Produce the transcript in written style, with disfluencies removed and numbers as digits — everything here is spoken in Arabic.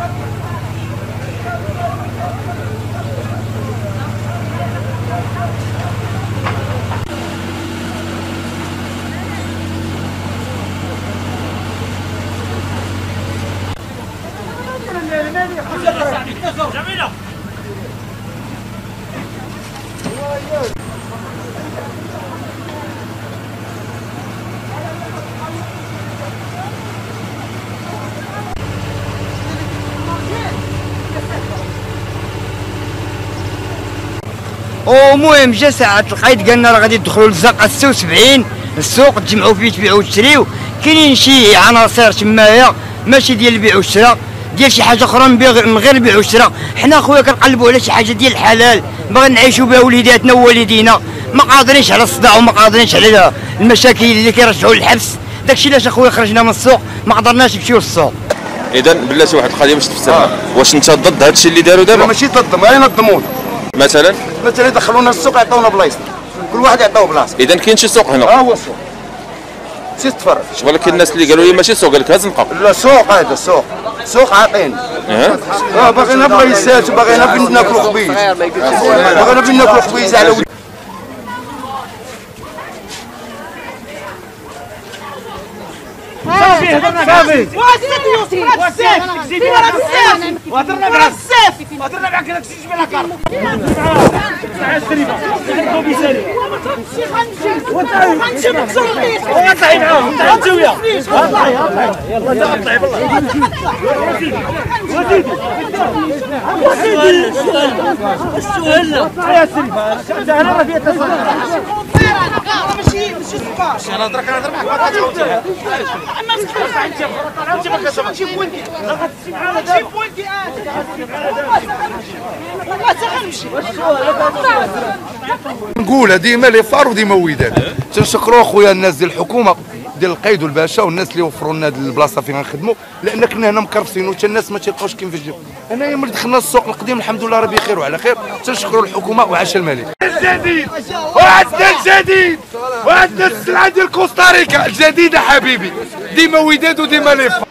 جميلة. المهم جا ساعة القايد قالنا راه غادي تدخلوا للزنقة 76 السوق تجمعوا فيه تبيعوا وتشريو. كاينين شي عناصر تمايا ماشي ديال البيع والشراء، ديال شي حاجه اخرى من غير البيع والشراء. حنا خويا كنقلبوا على شي حاجه ديال الحلال، باغيين نعيشوا بها وليداتنا ووالدينا، ما قادرينش على الصداع وما قادرينش على المشاكل اللي كيرجعوا للحبس. داكشي علاش اخويا خرجنا من السوق ما قدرناش نمشيو للسوق. اذا بلاتي واحد القضيه باش تفسرنا، واش انت ضد هذا الشيء اللي داروا دابا؟ ماشي ضد، ما ينظمونا. مثلا يدخلونا السوق يعطونا بلايص، كل واحد يعطوه بلاصه. اذا كاين شي سوق هنا؟ هو السوق سي تفرج. ولكن الناس اللي قالوا لي ماشي سوق، قال لك ها زنقه. لا سوق، هذا سوق عاطين. باغينا بلايصات وباغينا ناكلوا خبيز، باغينا ناكلوا خبيز على ولد. صافي هضرنا صافي وهضرنا مع السيف، وهضرنا معاك داك الشيء جبنا كار مع السريبه مع الكوميساري غنمشي بالتصريح وطلعي معاهم انت وياه. طلعي يلا انت طلعي بالله وزيدي السؤال يا السريبه انت انا راه فيها تصريح ماشي سكر. انا هضرك معاك ما تجاوبش. ما تسكرش انت ما كتمشي بوينتي غتمشي معانا دابا بوينتي والله تغنمشي. نقولها ديما لي فار وديما وداد. تنشكروا خويا الناس ديال الحكومه ديال القايد والباشا والناس اللي وفروا لنا هذه البلاصه فين غنخدموا، لان كنا هنا مكرفسين وحتى الناس ما تيلقاوش كيف يجيو. انايا ملي دخلنا السوق القديم الحمد لله راه بخير وعلى خير. تنشكروا الحكومه وعاش الملك. الجديد وعندنا الجديد وعندنا السلعه ديال كوستاريكا الجديده حبيبي، ديما وداد وديما ليفا.